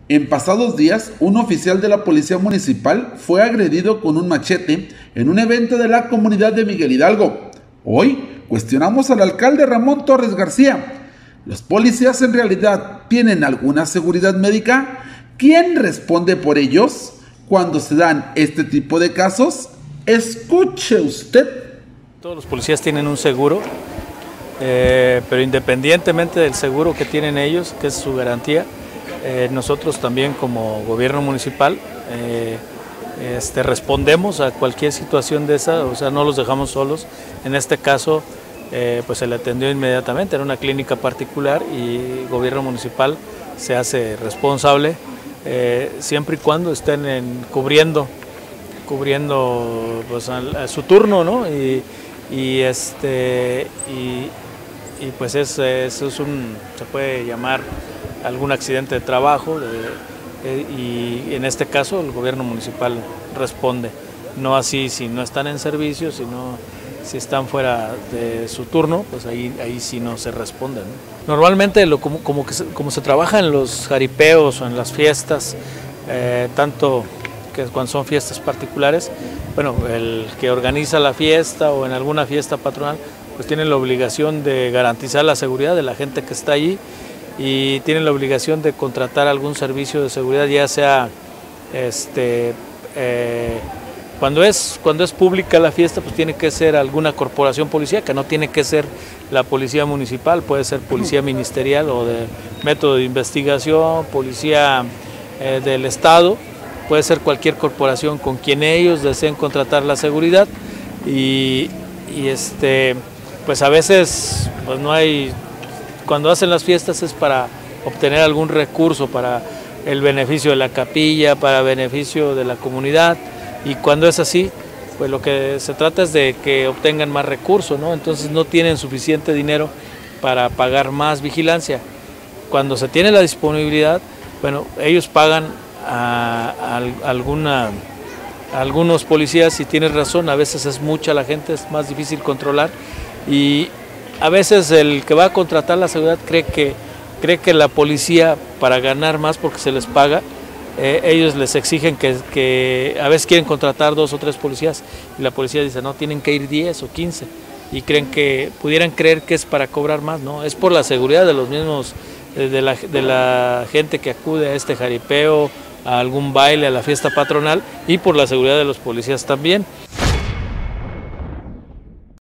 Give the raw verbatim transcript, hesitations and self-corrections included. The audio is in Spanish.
En pasados días, un oficial de la Policía Municipal fue agredido con un machete en un evento de la comunidad de Miguel Hidalgo. Hoy cuestionamos al alcalde Ramón Torres García. ¿Los policías en realidad tienen alguna seguridad médica? ¿Quién responde por ellos cuando se dan este tipo de casos? Escuche usted. Todos los policías tienen un seguro, eh, pero independientemente del seguro que tienen ellos, que es su garantía, eh, nosotros también como gobierno municipal eh, este, respondemos a cualquier situación de esa, o sea, no los dejamos solos. En este caso, eh, pues se le atendió inmediatamente, era una clínica particular y el gobierno municipal se hace responsable eh, siempre y cuando estén en, cubriendo, cubriendo pues, a, a su turno, ¿no? Y, y este y, y pues es, eso es un, se puede llamar algún accidente de trabajo de, eh, y en este caso el gobierno municipal responde, no así si no están en servicio, sino si están fuera de su turno, pues ahí, ahí sí no se responde, ¿no? Normalmente lo, como, como, que se, como se trabaja en los jaripeos o en las fiestas, eh, tanto que cuando son fiestas particulares, bueno, el que organiza la fiesta o en alguna fiesta patronal, pues tiene la obligación de garantizar la seguridad de la gente que está allí y tienen la obligación de contratar algún servicio de seguridad, ya sea este, eh, cuando es, cuando es pública la fiesta, pues tiene que ser alguna corporación policíaca, no tiene que ser la policía municipal, puede ser policía ministerial o de método de investigación, policía eh, del estado, puede ser cualquier corporación con quien ellos deseen contratar la seguridad y, y este, pues a veces pues no hay. Cuando hacen las fiestas es para obtener algún recurso para el beneficio de la capilla, para beneficio de la comunidad, y cuando es así, pues lo que se trata es de que obtengan más recursos, ¿no? Entonces no tienen suficiente dinero para pagar más vigilancia. Cuando se tiene la disponibilidad, bueno, ellos pagan a, a, a alguna, a algunos policías, y tienes razón, a veces es mucha la gente, es más difícil controlar, y a veces el que va a contratar la seguridad cree que, cree que la policía, para ganar más porque se les paga, eh, ellos les exigen que, que a veces quieren contratar dos o tres policías y la policía dice no, tienen que ir diez o quince y creen que, pudieran creer que es para cobrar más, no, es por la seguridad de los mismos, de la, de la gente que acude a este jaripeo, a algún baile, a la fiesta patronal y por la seguridad de los policías también.